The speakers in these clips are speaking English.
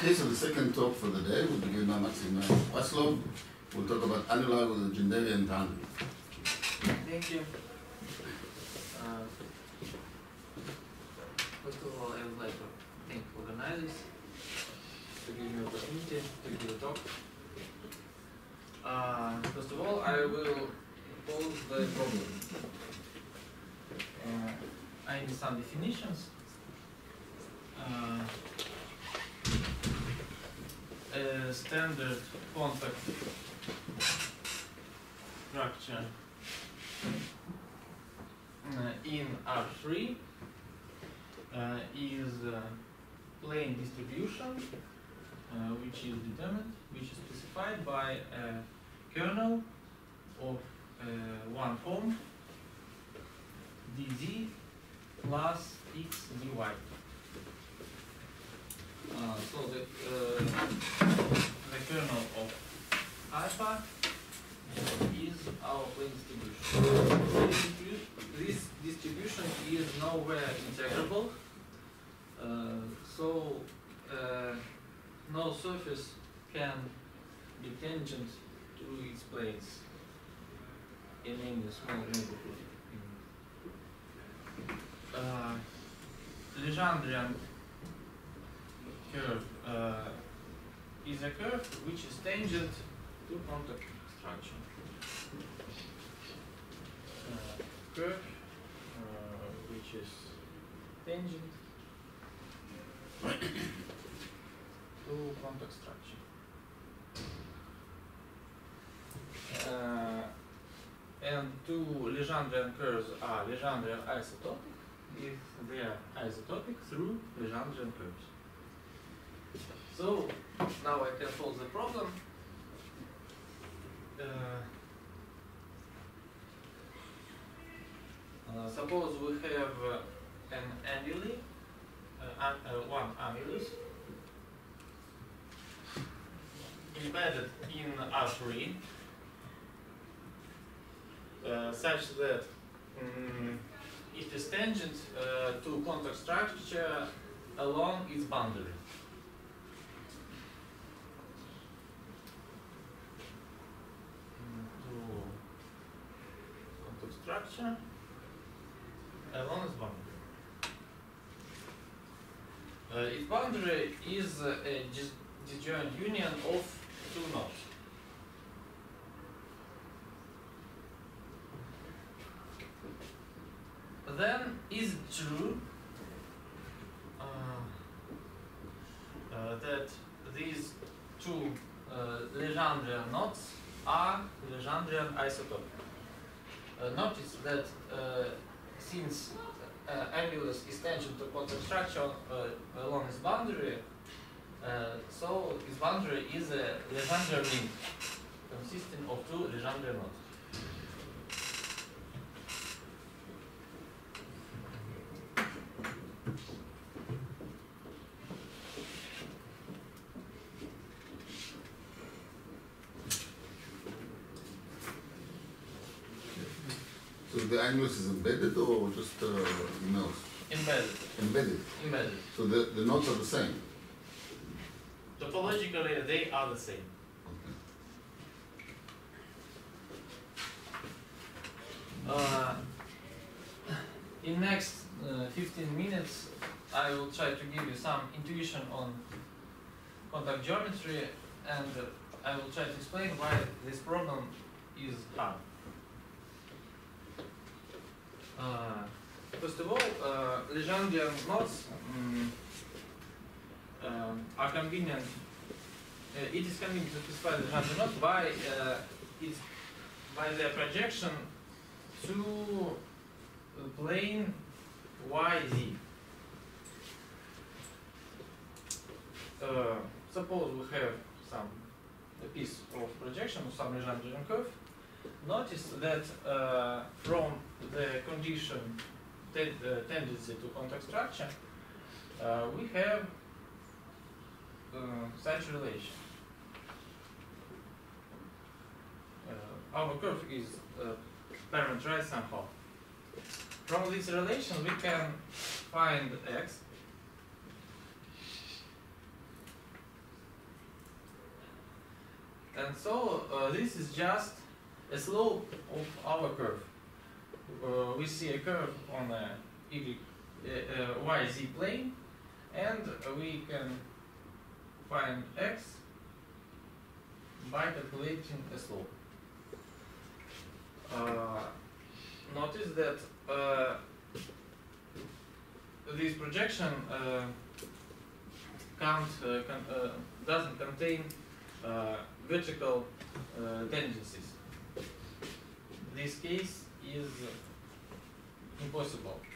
Okay, so the second talk for the day will be given by Maxim Waslov. We'll talk about annular with legendary and tandem. Thank you. First of all, I would like to thank organizers to give me the opportunity to give a talk. First of all, I will pose the problem. I need some definitions. A standard contact structure in R3 is plane distribution, which is determined, which is specified by a kernel of one form dz plus x dy. So the kernel of alpha is our plane distribution. This distribution is nowhere integrable, so no surface can be tangent to its planes in any small neighborhood. Legendrian curve is a curve which is tangent to contact structure. Curve which is tangent to contact structure. And two Legendrian curves are Legendrian isotopic if they are isotopic through Legendrian curves. So now I can solve the problem. Suppose we have an annuli, one annulus embedded in R3, such that it is tangent to contact structure along its boundary. Structure along its boundary. Its boundary is a disjoint union of two nodes. Then is it true that these two Legendrian nodes are Legendrian isotopic? Notice that since annulus is tangent to contact structure along its boundary, so its boundary is a Legendre ring consisting of two Legendre nodes. So the annulus is embedded or just immersed? Embedded. Embedded. Embedded. So the nodes are the same? Topologically, they are the same. Okay. In next 15 minutes, I will try to give you some intuition on contact geometry, and I will try to explain why this problem is hard. First of all, Legendrian nodes are convenient. It is convenient to specify Legendrian nodes by their projection to plane YZ. Suppose we have a piece of projection of some Legendrian curve. Notice that from the condition tendency to contact structure, we have such relation. Our curve is parameterized somehow. From this relation, we can find x And so this is just a slope of our curve. We see a curve on a YZ plane, and we can find x by calculating a slope. Notice that this projection doesn't contain vertical tangencies. This case is impossible.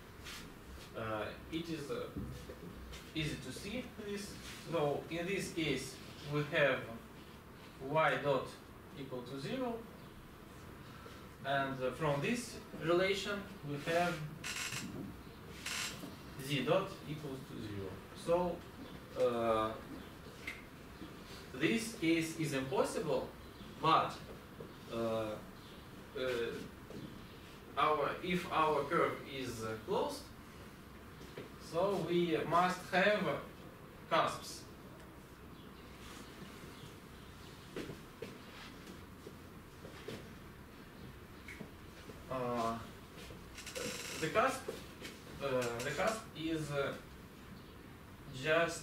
It is easy to see this. So in this case we have y dot equal to 0, and from this relation we have z dot equals to 0. So this case is impossible, but if our curve is closed, so we must have cusps. The cusp is just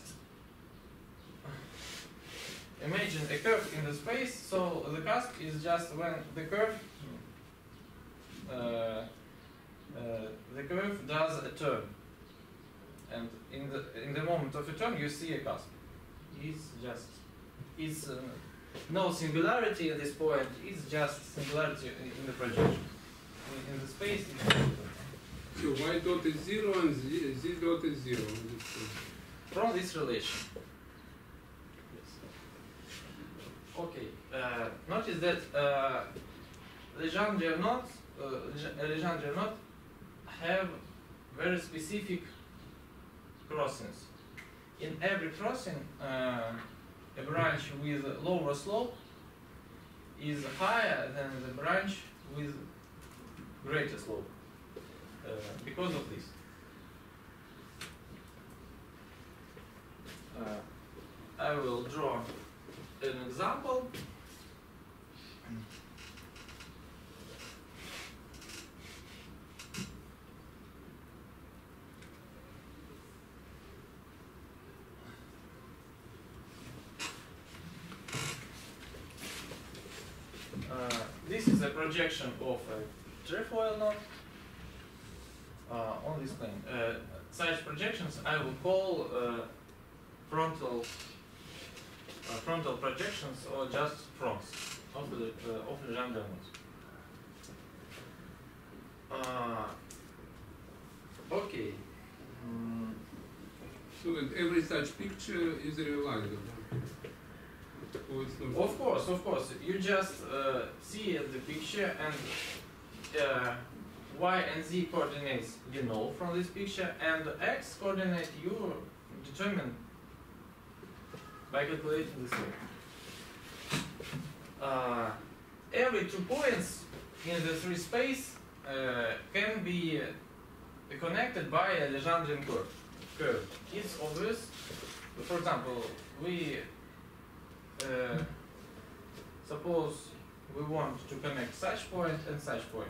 imagine a curve in the space. So the cusp is just when the curve does a turn, and in the moment of a turn you see a cusp. It's no singularity at this point. It's just singularity in the projection. In the space. So y dot is 0 and z dot is 0. From this relation. Yes. Okay. Notice that Legendre knots have very specific crossings. In every crossing, a branch with lower slope is higher than the branch with greater slope. Because of this. I will draw an example. This is a projection of a trefoil knot on this plane. Such projections I will call frontal projections, or just fronts of Legendre knot. Okay. So that every such picture is realizable. Of course. You just see the picture, and y and z coordinates you know from this picture, and the x coordinate you determine by calculating this way. Every 2 points in the 3 space can be connected by a Legendrian curve. It's obvious. For example, we suppose we want to connect such point and such point.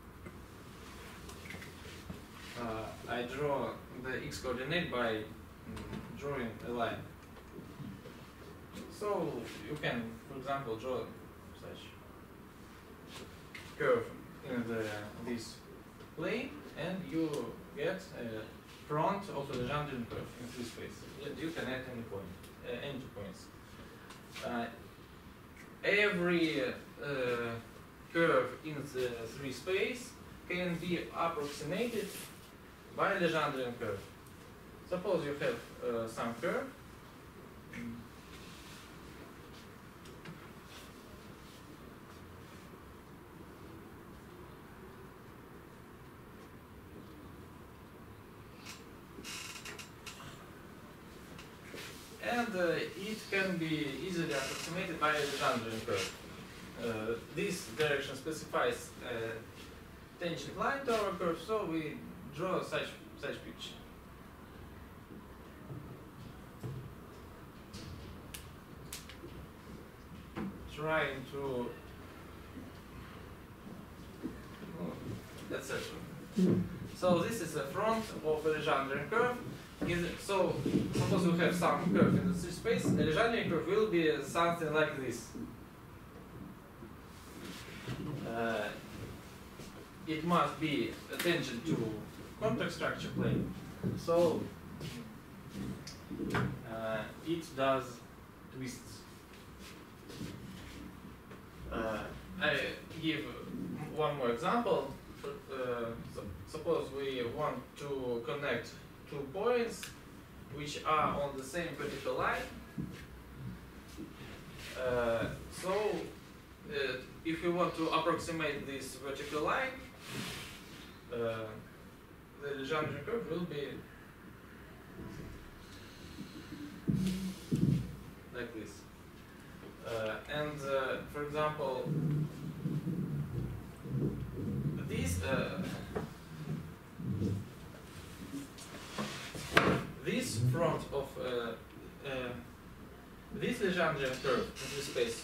I draw the x coordinate by drawing a line. So you can, for example, draw such curve in this plane, and you get a front of a Legendrian curve in this space. You can add any point, any 2 points. Every curve in the 3 space can be approximated by a Legendrian curve. Suppose you have some curve. And it can be easily approximated by a Legendrian curve. This direction specifies a tangent line to our curve, so we draw such picture. trying to etc. So this is the front of a Legendre curve. So suppose we have some curve in the space. The Legendre curve will be something like this. It must be tangent to contact structure plane. So it does twists. I give one more example. Suppose we want to connect 2 points which are on the same vertical line. If we want to approximate this vertical line, the Legendre curve will be like this. For example, this front of this Legendre curve in this space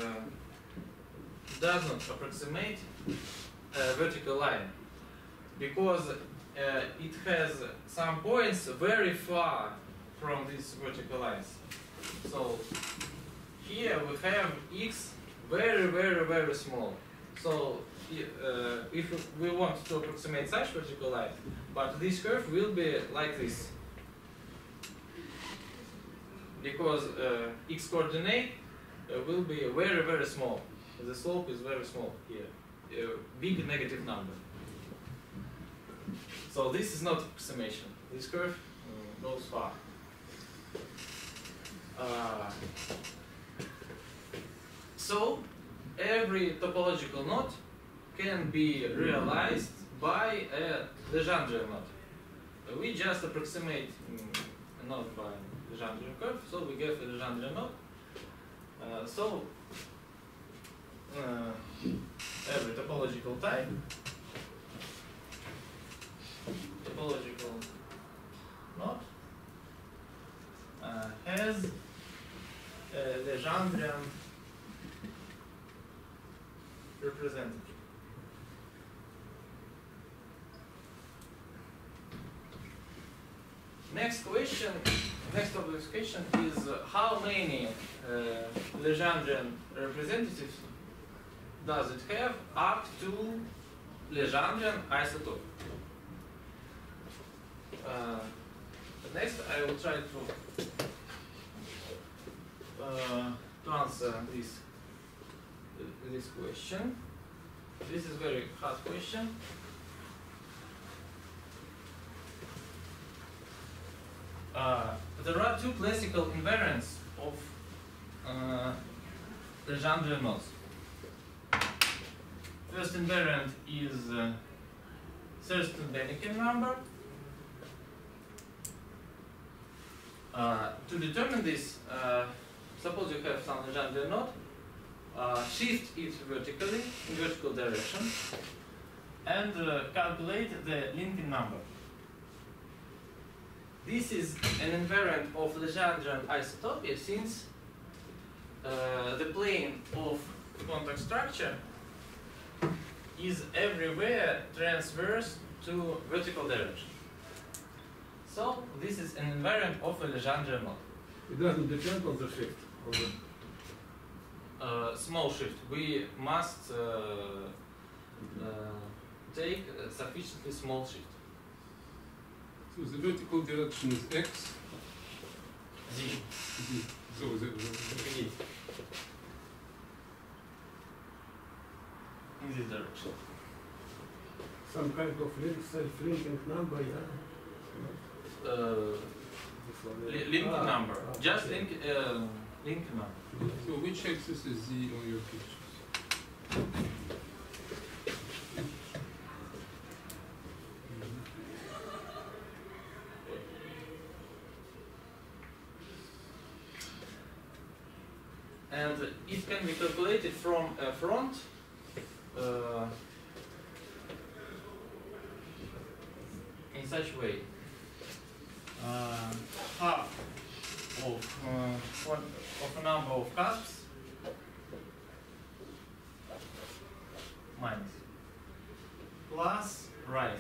does not approximate a vertical line because it has some points very far from these vertical lines. So here we have x very, very, very small. So if we want to approximate such vertical line, but this curve will be like this. Because x coordinate will be very, very small. The slope is very small here, big negative number. So this is not approximation. This curve goes far. So every topological knot can be realized by a Legendre knot. We just approximate a knot by Legendre curve, so we get a Legendre knot. Every topological type, topological knot has a Legendrian representative. Next obvious question is how many Legendrian representatives does it have up to Legendrian isotope? Next, I will try to answer this question. This is very hard question. There are 2 classical invariants of Legendre knots. First invariant is Thurston-Deniken number. To determine this, suppose you have some Legendre knot, shift it vertically in vertical direction and calculate the linking number. This is an invariant of Legendrian isotopy since the plane of contact structure is everywhere transverse to vertical direction. So this is an invariant of a Legendre knot. It doesn't depend on the shift. Small shift. We must take a sufficiently small shift. So the vertical direction is x. Z. Z. So in this direction. Some kind of self-linking number, yeah? Linking number. Okay. Just linking number. So which axis is z on your pictures? And it can be calculated from a front in such way. Half of a number of cusps minus plus right.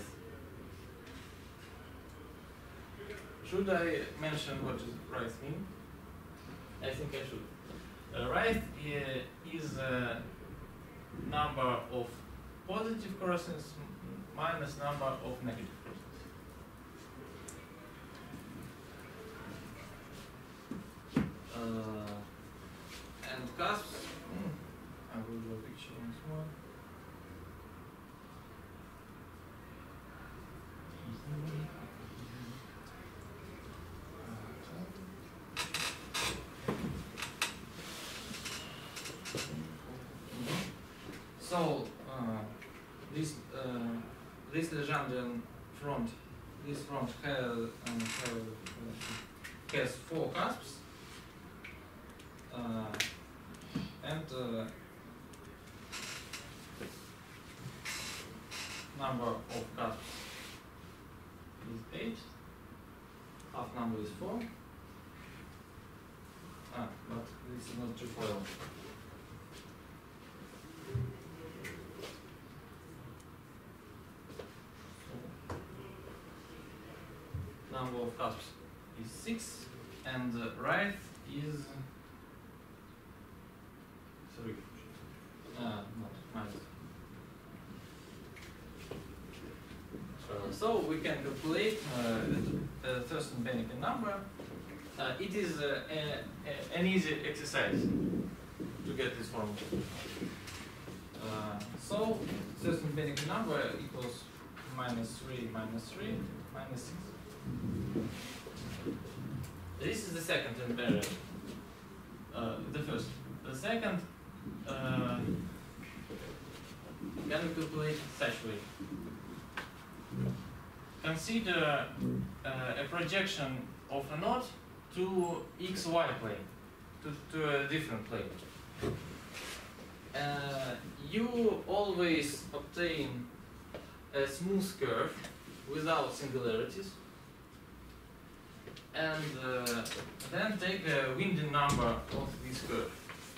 Should I mention what does right mean? I think I should. Right is a number of positive crossings minus number of negative crossings. And cusps, I will draw a picture once more. So this Legendre front, this front has 4 cusps, and number of cusps is 8. Half number is 4. But this is not trefoil. Number of cusps is 6, and right is 3. Not minus. So we can calculate the Thurston-Benneken number. It is an easy exercise to get this formula. So Thurston-Benneken number equals minus 3 minus 3 minus 6. This is the second invariant. The first. The second can we calculate such way. Consider a projection of a knot to xy plane, to a different plane. You always obtain a smooth curve without singularities, and then take a winding number of this curve.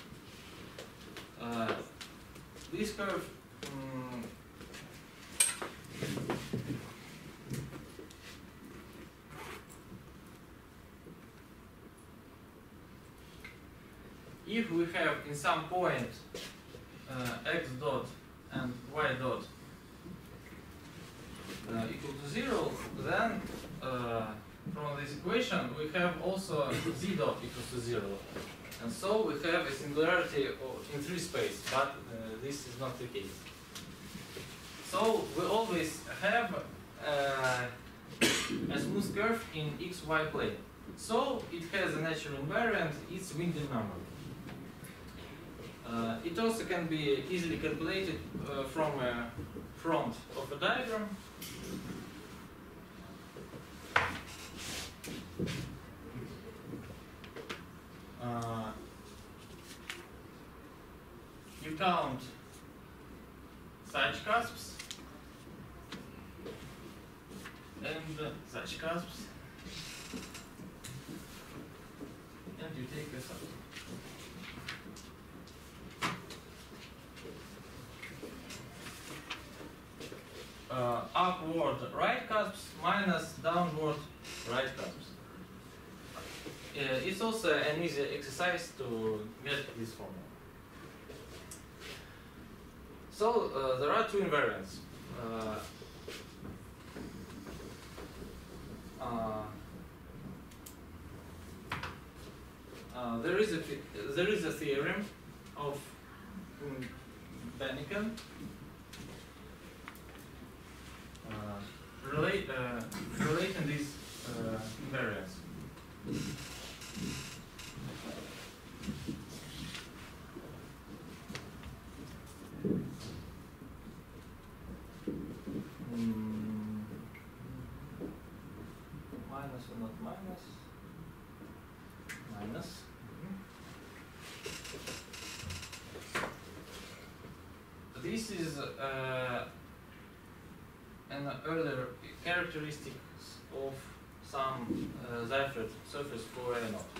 This curve if we have in some point x dot and y dot equal to 0, then from this equation we have also z dot equals to 0. And so we have a singularity in 3 space, but this is not the case. So we always have a smooth curve in xy plane. So it has a natural invariant, its winding number. It also can be easily calculated from a front of a diagram. You count such cusps and such cusps, and you take this up. Upward right cusps minus downward right cusps. It's also an easy exercise to get this formula. So there are 2 invariants. There is a theorem of Benneken relating these invariants. Minus or not minus? Minus. This is an earlier characteristics of some Seifert surface for a knot.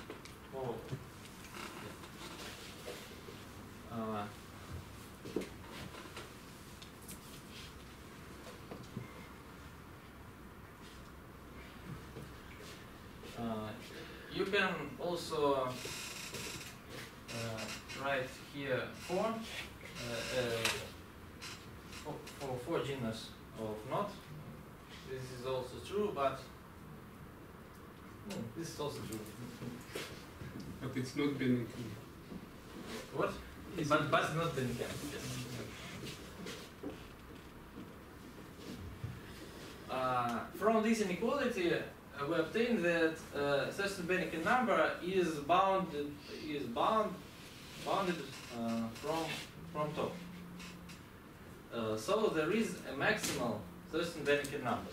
can also write here for 4 genus of knot. This is also true, but this is also true. But it's not Bennington. What? But it's not Bennington. Yes. From this inequality, we obtain that certain Bennington number is bounded from top. So there is a maximal certain Bennington number.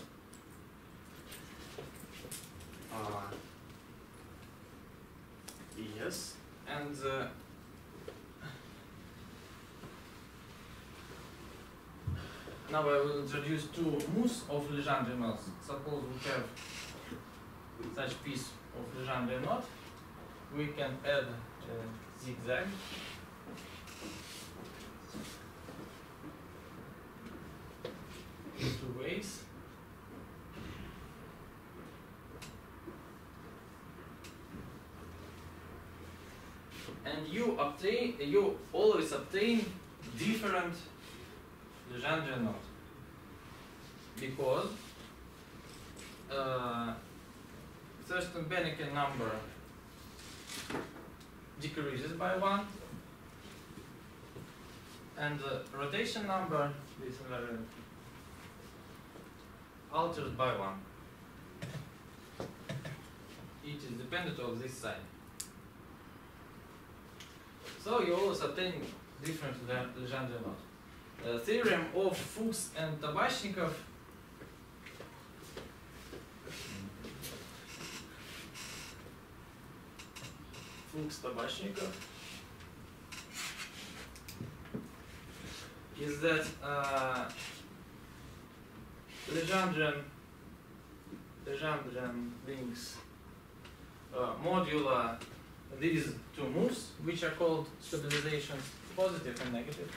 Yes, and now I will introduce two mousses of Legendre knots. Suppose we have such piece of Legendre knot. We can add a zigzag. Two ways. And you always obtain different Legendre knot, because certain Bennington number decreases by 1, and the rotation number is altered by 1. It is dependent on this sign. So you always obtain different Legendre knot. Theorem of Fuchs and Tabashnikov Fuchs-Tabashnikov is that Legendrian links modular these two moves, which are called stabilizations, positive and negative.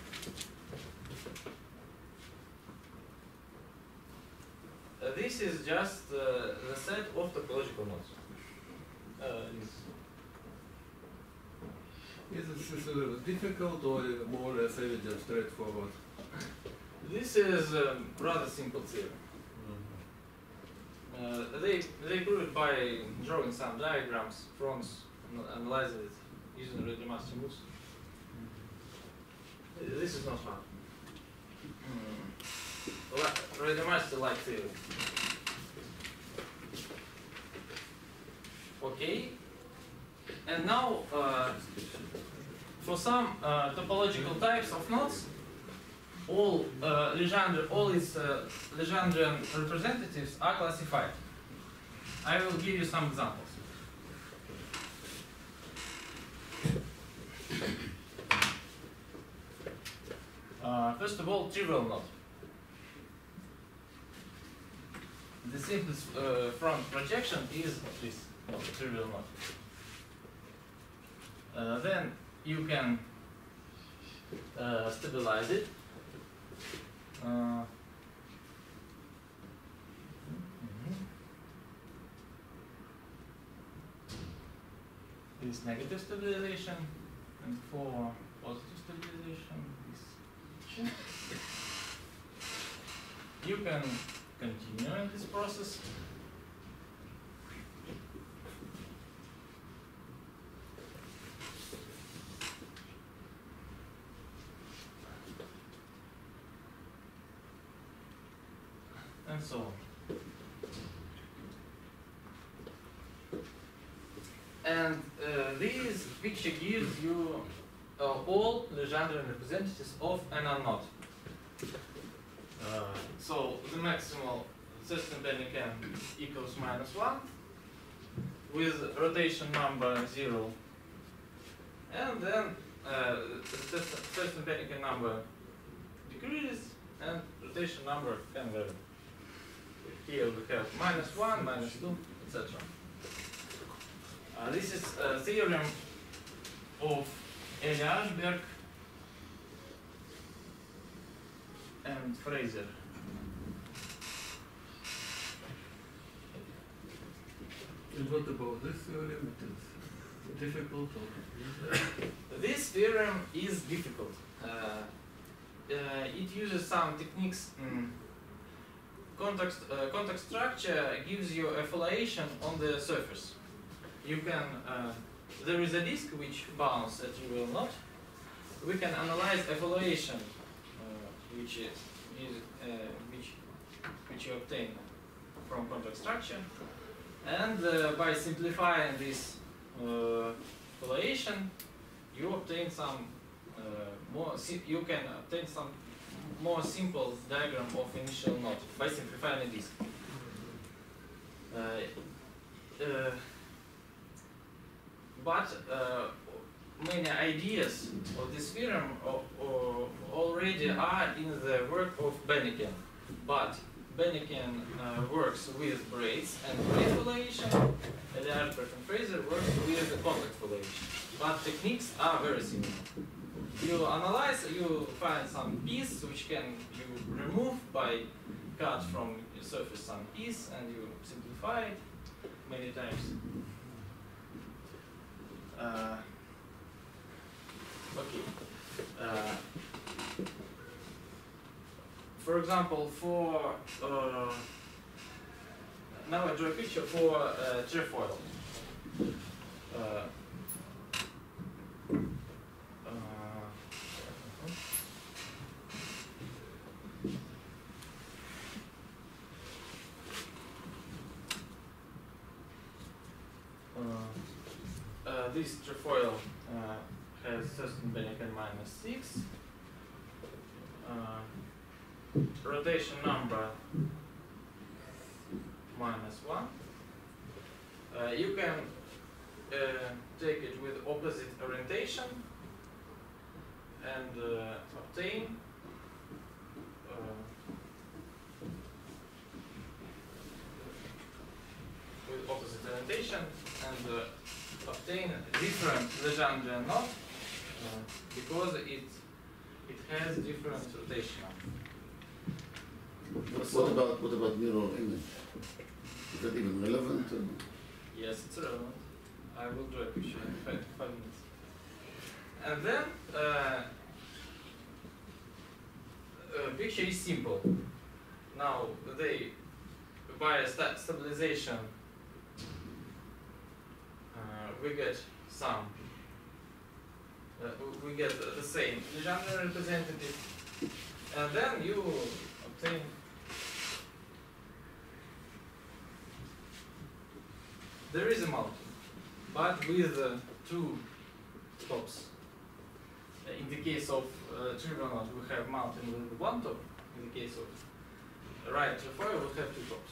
This is just the set of topological nodes. Is it difficult or more or less evident, straightforward? This is rather simple theory. They prove it by drawing some diagrams, fronts, analyzing it using Rademaster moves. This is not hard. Rademaster-like theory. Okay. And now, for some topological types of knots, all its Legendrian representatives are classified. I will give you some examples. First of all, trivial knot. The simplest front projection is this trivial knot. Then you can stabilize it. This negative stabilization, and for positive stabilization, this. You can continue in this process. And so on. And this picture gives you all Legendrian representatives of an unknot. So the maximal system Bennington equals -1 with rotation number 0, and then the system Bennington number decreases and rotation number can vary. Here we have -1, -2, etc. This is a theorem of Eli Ashberg and Fraser. And what about this theorem? It is difficult or This theorem is difficult. It uses some techniques. Contact structure gives you a foliation on the surface. You can there is a disk which bounds a trivial knot. We can analyze a foliation which you obtain from contact structure, and by simplifying this foliation, you obtain some you can obtain some more simple diagram of initial knot by simplifying this. But many ideas of this theorem already are in the work of Benniken. But Benniken works with braids and braid foliation, and Alpert and Fraser works with the contact foliation. But techniques are very similar. You analyze, you find some piece which can you remove by cut from the surface some piece, and you simplify it many times. Okay. For example, for now I draw a picture for trefoil. This trefoil has Sturzenbenneken -6, rotation number -1. You can take it with opposite orientation and obtain with opposite orientation and obtain different Legendre knot because it has different rotation. What about mirror image? Is that even relevant? Yes, it's relevant. I will draw a picture in 5 minutes. And then picture is simple. Now they by stabilization we get some. We get the same Legendre representative, and then you obtain there is a mountain, but with two tops. In the case of trivial knot, we have mountain with one top. In the case of right trefoil, we have two tops.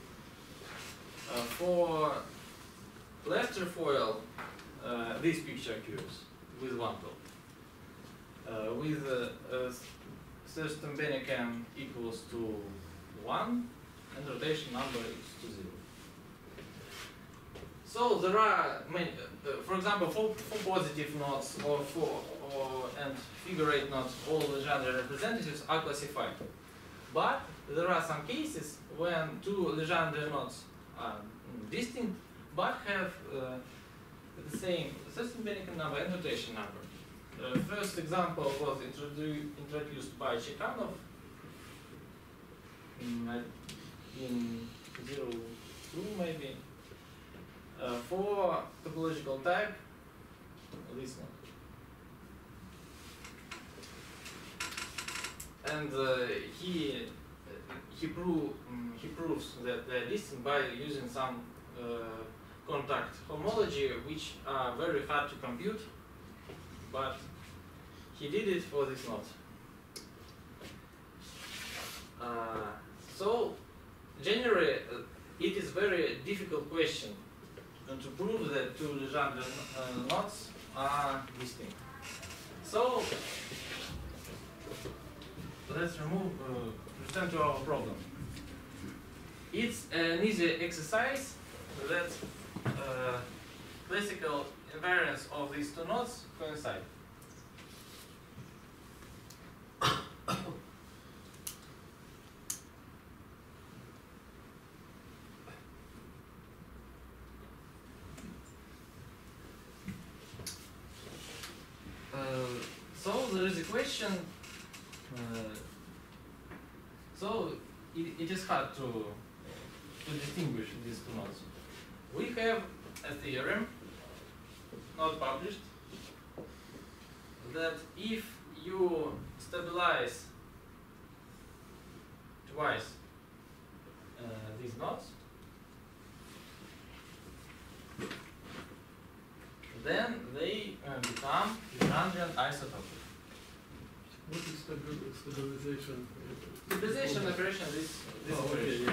For left trefoil, this picture occurs with one top. With Sturzenbenneken equals to 1, and rotation number is to 0. So there are many, for example, for positive knots and figure 8 knots, all Legendre representatives are classified. But there are some cases when two Legendre knots are distinct, but have the same Sturzenbenneken number and rotation number. The first example was introduced by Chekhanov in 02 maybe. For topological type, this one. And he proves that they're distinct by using some contact homology, which are very hard to compute, but he did it for this knot. So generally, it is very difficult question to prove that two Legendre knots are distinct. So let's return to our problem. It's an easy exercise that classical invariance of these two knots coincide. there is a question. So it is hard to distinguish these two nodes. We have a theorem, not published, that if you stabilize twice these nodes, then they become Lagrangian isotopic. What is stabilization? Stabilization operation is this Oh, okay, operation.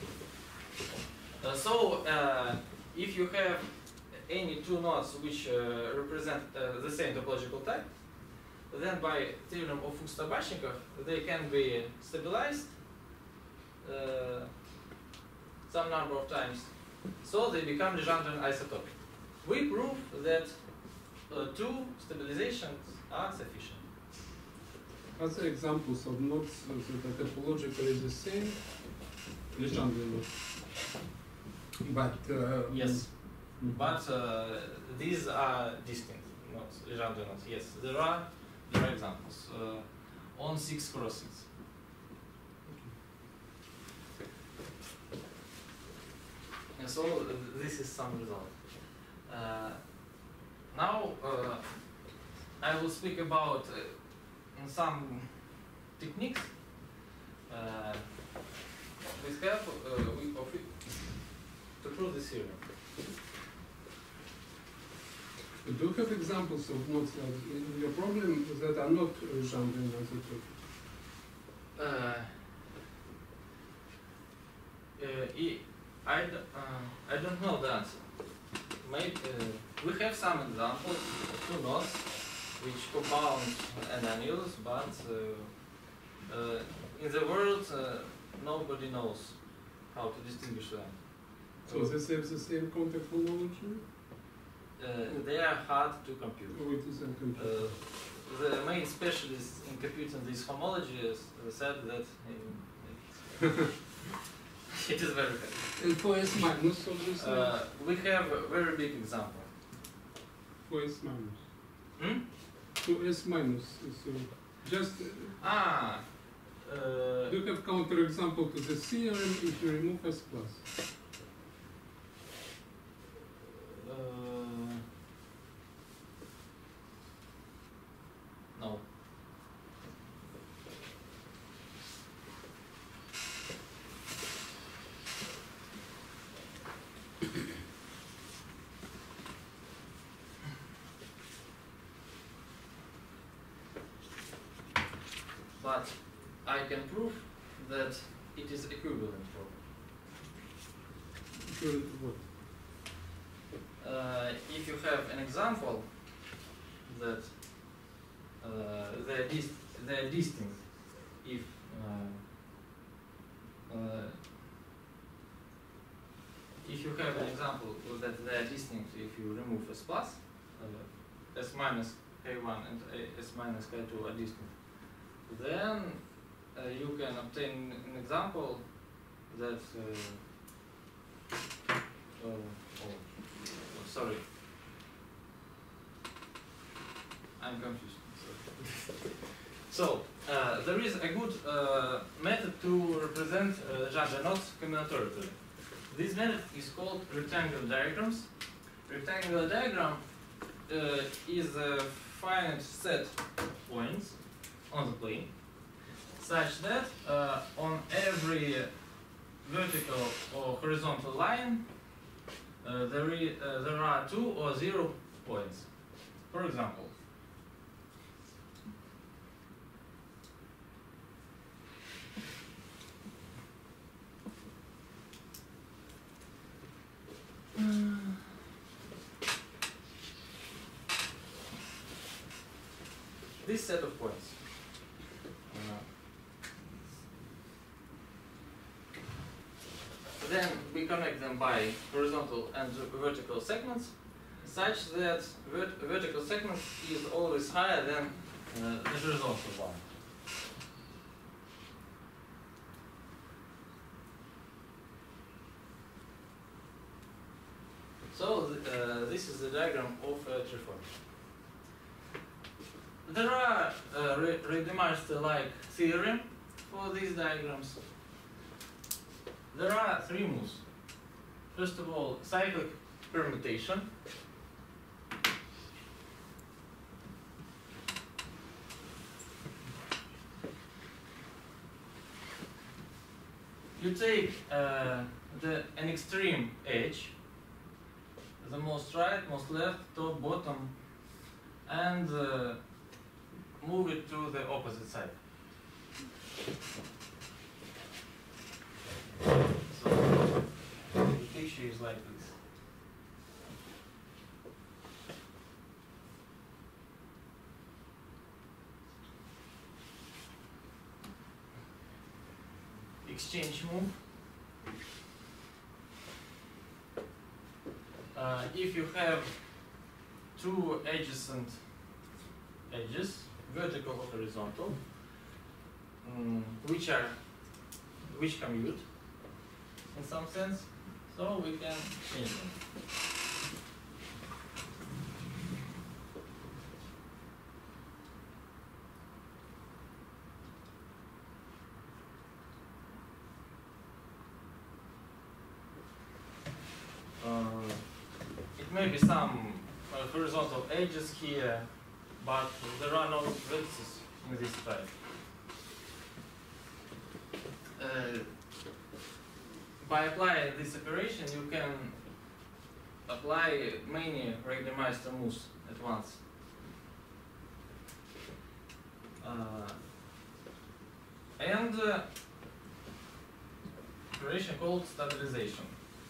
yeah. If you have any two nodes which represent the same topological type, then by theorem of Fuchs-Tabachnikov they can be stabilized some number of times, so they become Lagrangian isotopic. We prove that two stabilizations are sufficient. Other examples of nodes that are topologically the same, Legendre nodes. But Yes, but these are distinct nodes, Legendre nodes. Yes, there are examples on 6x6. And so this is some result. Now I will speak about some techniques with help to prove this theorem. do you have examples of nodes in your problem that are not Legendre isotopic? I don't know the answer. Maybe we have some examples of two nodes which compound and annuals, but in the world nobody knows how to distinguish them. So they have the same contact homology? They are hard to compute. Or it is incomplete? The main specialists in computing these homologies said that it is very hard. And for S minus, obviously? We have a very big example. For S minus. Hmm? For S minus, so just do you have counterexample to the theorem if you remove S plus? No. But I can prove that it is equivalent problem. Equivalent to what? If you have an example that they are distinct if you have an example that they are distinct if you remove S plus, S minus K1 and S minus K2 are distinct, then you can obtain an example that sorry, I'm confused. So there is a good method to represent Legendre nodes combinatorically. This method is called rectangular diagrams. Rectangular diagram is a finite set of points on the plane, such that on every vertical or horizontal line there are 2 or 0 points. For example, this set of points. Then we connect them by horizontal and vertical segments, such that vertical segment is always higher than the horizontal one. So this is the diagram of a trefoil. There are Reidemeister-like theorem for these diagrams. There are three moves. First of all, cyclic permutation. You take an extreme edge, the most right, most left, top, bottom, and move it to the opposite side. So the picture is like this. Exchange move. If you have two adjacent edges, vertical or horizontal, which commute in some sense, so we can change them. It may be some horizontal edges here, but there are no vertices in this type. By applying this operation, you can apply many Reidemeister moves at once. And operation called stabilization.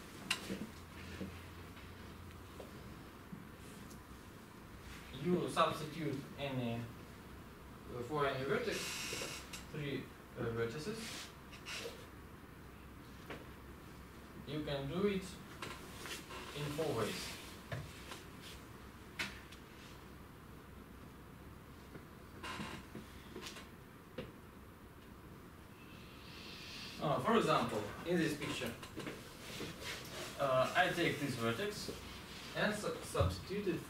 You substitute any for any vertex, three vertices. You can do it in four ways. For example, in this picture, I take this vertex and substitute it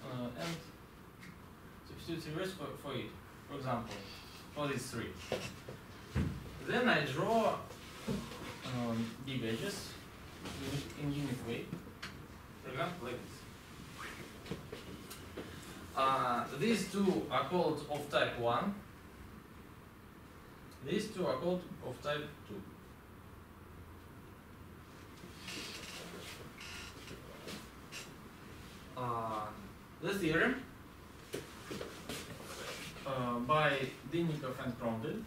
substitute the rest for it. For example, for these three. Then I draw big edges in unique way. For example, like this. These two are called of type 1. These two are called of type 2. The theorem by Dynnikov and Cromwell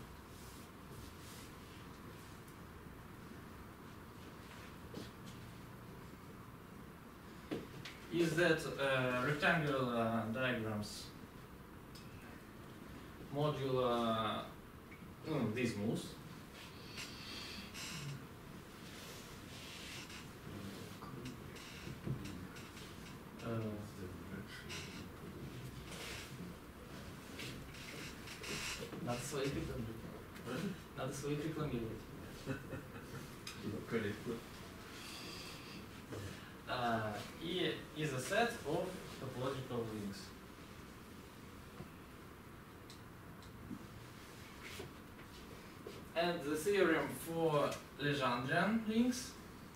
is that rectangular diagrams modular these moves надо свои рекламировать. Надо свои рекламировать. E is a set of topological rings. And the theorem for Legendrian rings,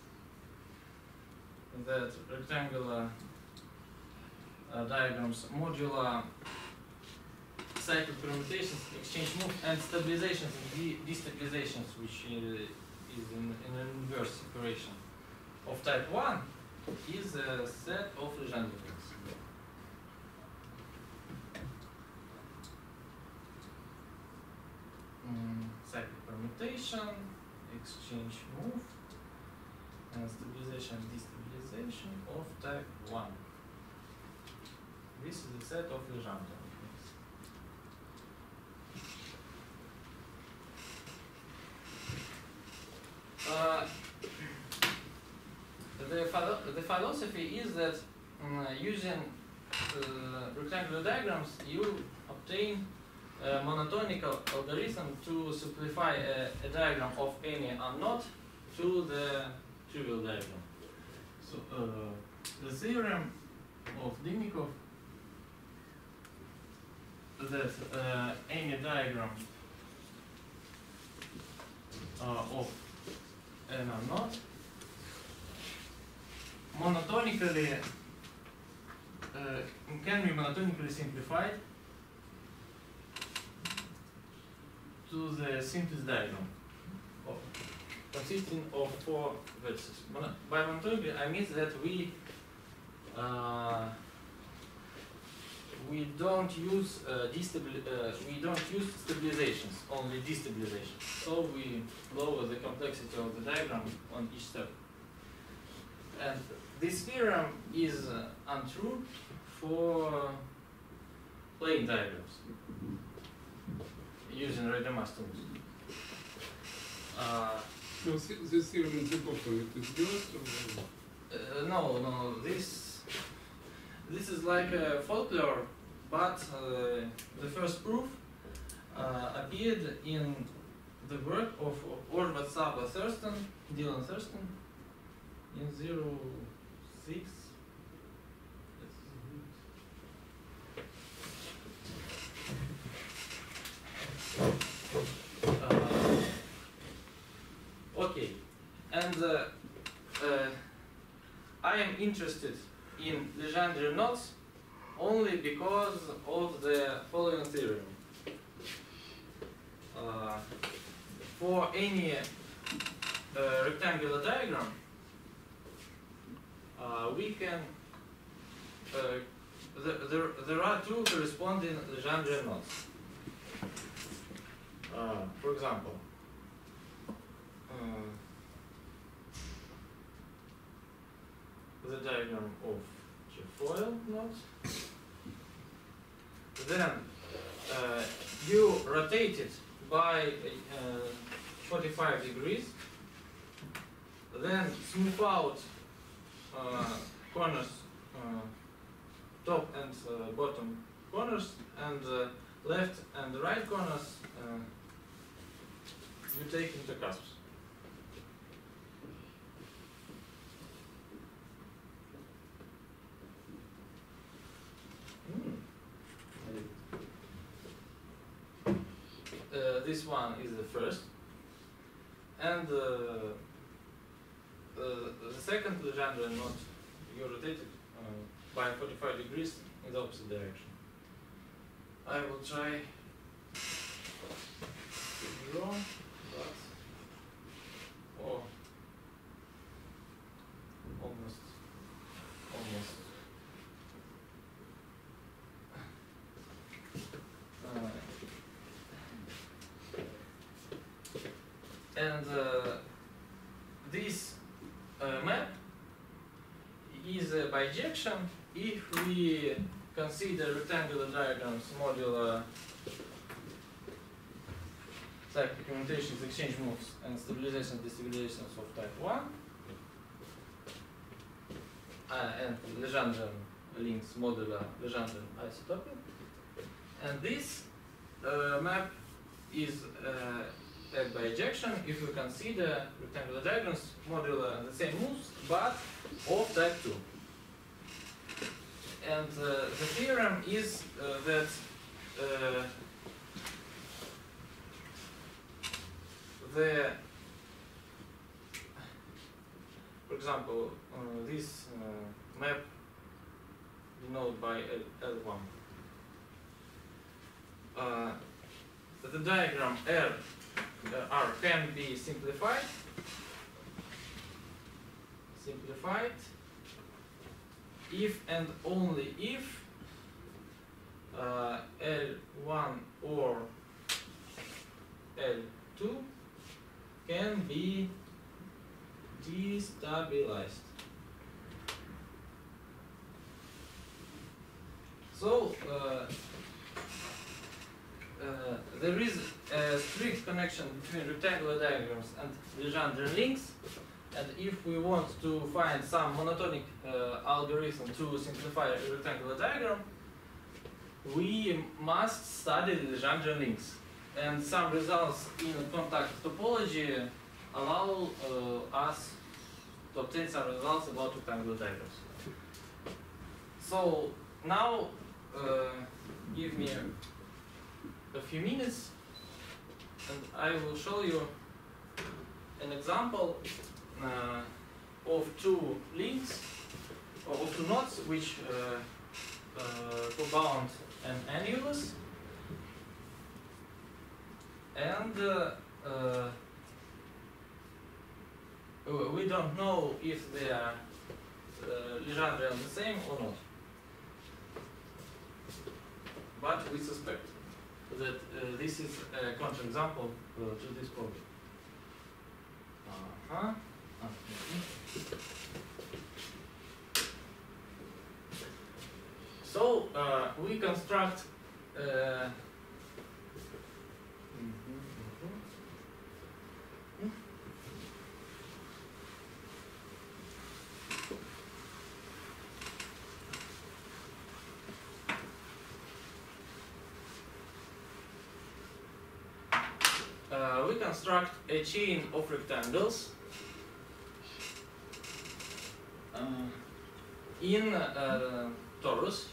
that rectangular diagrams modular cyclic permutations, exchange move, and stabilizations and destabilizations, which is in an inverse operation of type 1, is a set of Legendre rings. Cyclic permutation, exchange move, and stabilization and destabilization of type 1. This is a set of Legendre rings. The philosophy is that using rectangular diagrams, you obtain a monotonic algorithm to simplify a diagram of any unknot to the trivial diagram. So the theorem of Dynnikov that any diagram of n naught monotonically can be monotonically simplified to the simplest diagram consisting of 4 vertices. By monotonically, I mean that we don't use stabilizations, only destabilizations. So we lower the complexity of the diagram on each step. And this theorem is untrue for plane diagrams using Reid-Master tools. No, this theorem in the bottom, it is yours or? No, this is like a folklore, but the first proof appeared in the work of Orvat Saba Thurston, Dylan Thurston, in 06. Okay, and I am interested in Legendre knots only because of the following theorem. For any rectangular diagram, we can there are two corresponding Legendre knots. For example, the diagram of Trefoil knot. Then you rotate it by 45 degrees. Then smooth out corners, top and bottom corners, and left and right corners you take into cusps. This one is the first, and the second Legendre knot you rotate it by 45 degrees in the opposite direction. I will try to draw, but almost. And this map is a bijection if we consider rectangular diagrams modular cyclic commutations, exchange moves, and stabilizations, destabilizations of type 1, and Legendre links modular Legendre isotopy. And this map is a bijection if we consider rectangular diagrams modular the same moves, but of type 2. And the theorem is that for example, this map denoted by L1. The diagram R can be simplified if and only if L1 or L2 can be destabilized. So there is a strict connection between rectangular diagrams and Legendre links, and if we want to find some monotonic algorithm to simplify a rectangular diagram, we must study the Legendre links. And some results in contact topology allow us to obtain some results about rectangular diagrams. So now give me a few minutes and I will show you an example of two links or of two knots which co-bound an annulus, and we don't know if they are Legendre the same or not, but we suspect that this is a counterexample to this problem. So we construct we construct a chain of rectangles in torus.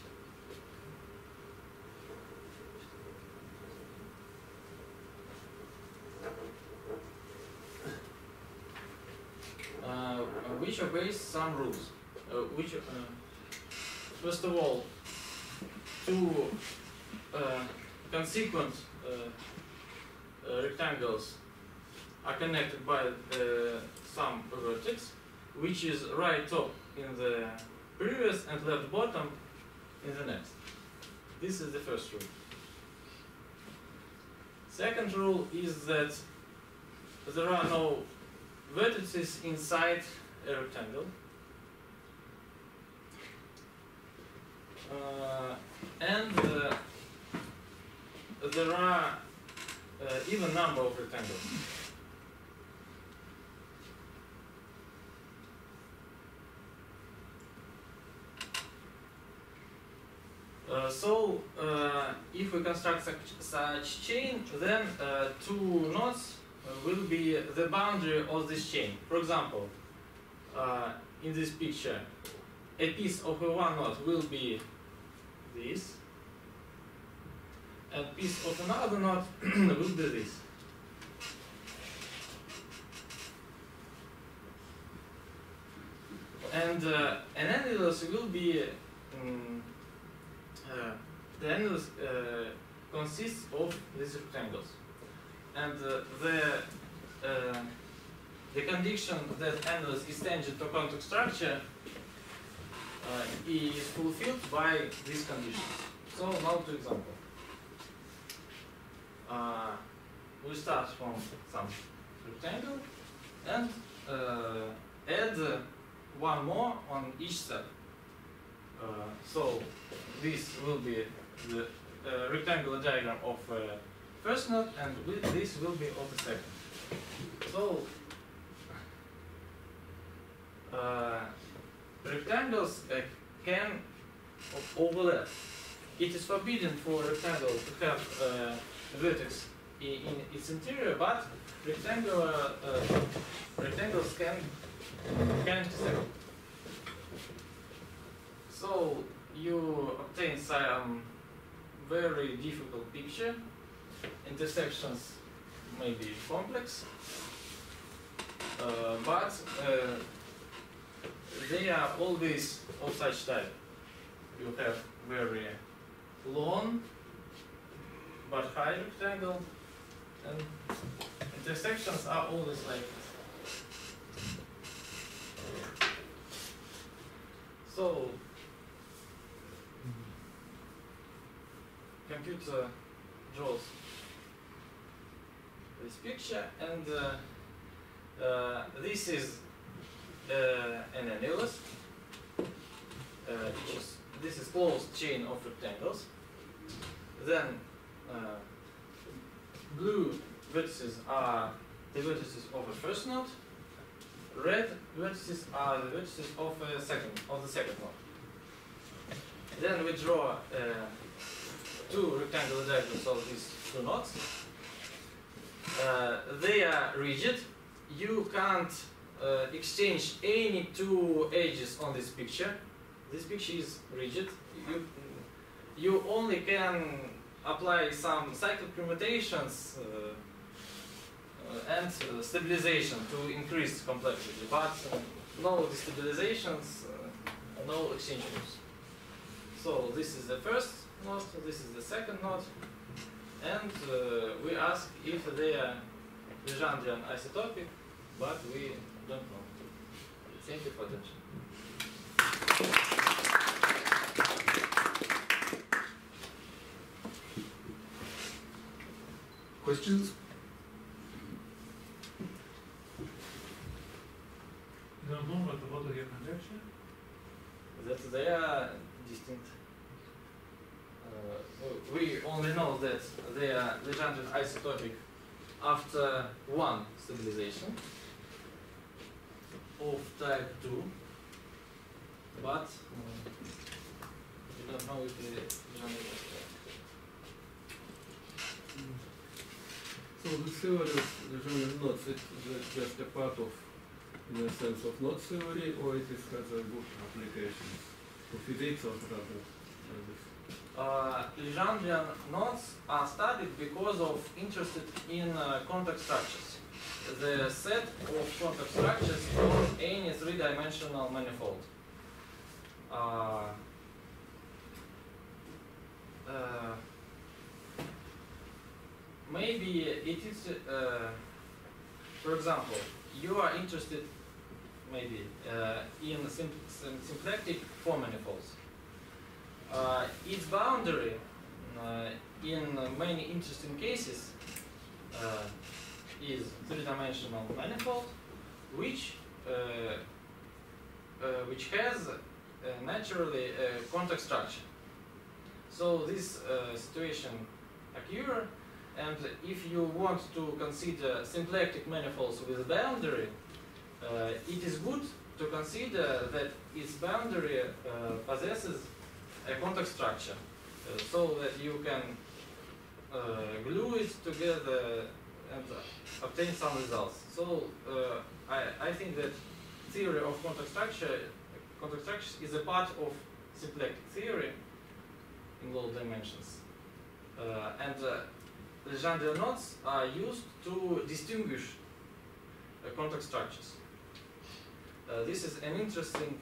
Which obeys some rules. Which, first of all, two consequent rectangles are connected by some vertex, which is right top in the previous and left bottom in the next. This is the first rule. Second rule is that there are no vertices inside a rectangle, and there are even number of rectangles. So if we construct such chain, then two knots will be the boundary of this chain. For example, in this picture, a piece of a one knot will be this, and piece of another knot will be this. And an annulus will be the annulus consists of these rectangles, and the condition that annulus is tangent to contact structure is fulfilled by this condition. So now to example. We start from some rectangle and add one more on each side. So this will be the rectangular diagram of first knot, and this will be of the second. So rectangles can overlap. It is forbidden for a rectangle to have vertex in its interior, but rectangles can intersect. So you obtain some very difficult picture. Intersections may be complex, but they are always of such type. You have very long but high rectangle, and intersections are always like this. So computer draws this picture, and this is an annulus. This is closed chain of rectangles. Then blue vertices are the vertices of a first knot. Red vertices are the vertices of the second knot. Then we draw two rectangular diagrams of these two knots. They are rigid. You can't exchange any two edges on this picture. This picture is rigid. You only can apply some cyclic permutations and stabilization to increase complexity, but no destabilizations, no exchanges. So this is the first node, this is the second node, and we ask if they are Legendre isotopic, but we don't know. Thank you for attention. Questions? You don't know what are your conjecture? That they are distinct. We only know that they are Legendre isotopic after one stabilization of type 2, but we don't know if they Legendre isotopic. So the theory of Legendre knots, it's just a part of, in a sense, of knot theory, or it is, has a good applications to physics or rather this? Legendrian knots are studied because of interested in contact structures. The set of contact structures on any three-dimensional manifold. Maybe it is, for example, you are interested maybe in symplectic four manifolds. Its boundary in many interesting cases is three-dimensional manifold, which has naturally a contact structure. So this situation occurs, and if you want to consider symplectic manifolds with a boundary, it is good to consider that its boundary possesses a contact structure, so that you can glue it together and obtain some results. So I think that theory of contact structure is a part of symplectic theory in low dimensions, and Legendre knots are used to distinguish contact structures. This is an interesting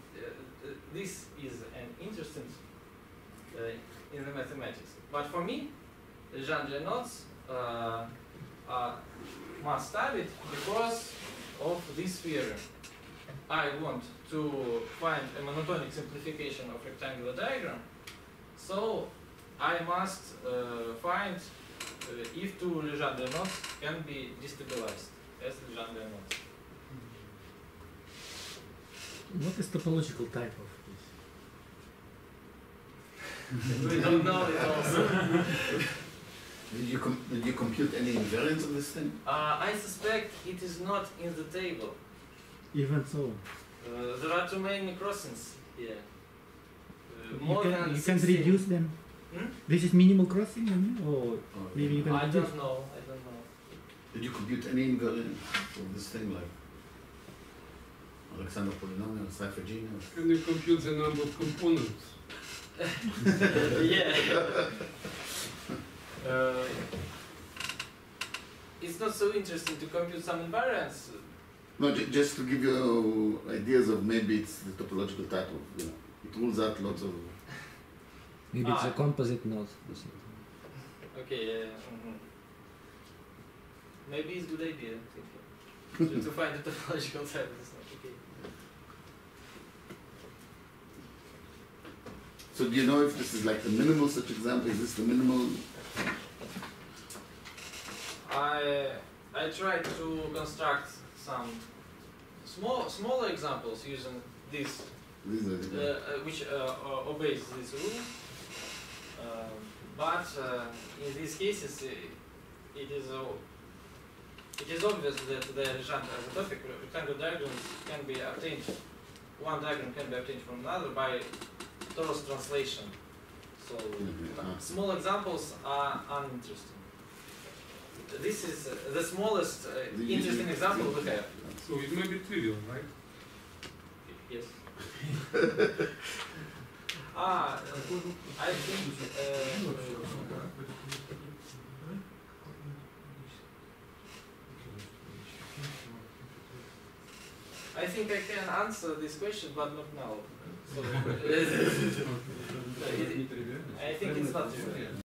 in the mathematics. But for me, Legendre knots are must studied because of this theory. I want to find a monotonic simplification of rectangular diagram, so I must find if two Legendre knots can be destabilized as Legendre knots. What is topological type of this? We don't know it also. Did you compute any invariance of this thing? I suspect it is not in the table. Even so, There are too many crossings here. you can reduce them. Hmm? This is minimal crossing, you mean? Or maybe you can I reduce. don't know. I don't know. Did you compute any invariance of this thing, like Alexander polynomial, Seyfert's? Can you compute the number of components? Yeah. It's not so interesting to compute some invariance. No, just to give you ideas of maybe it's the topological type of, it rules out lots of. Maybe it's a composite node. or something. Okay. Maybe it's a good idea. To find the topological type. It's not okay. So do you know if this is like the minimal such example? Is this the minimal? I tried to construct some smaller examples using this, These are the which obeys this rule. But in these cases, it is obvious that the Legendre isotopic rectangular diagrams can be obtained. One diagram can be obtained from another by Torus translation. So small examples are uninteresting. This is the smallest interesting example we have. So it may be trivial, right? Yes. I think I think I can answer this question, but not now. So, I think it's not trivial.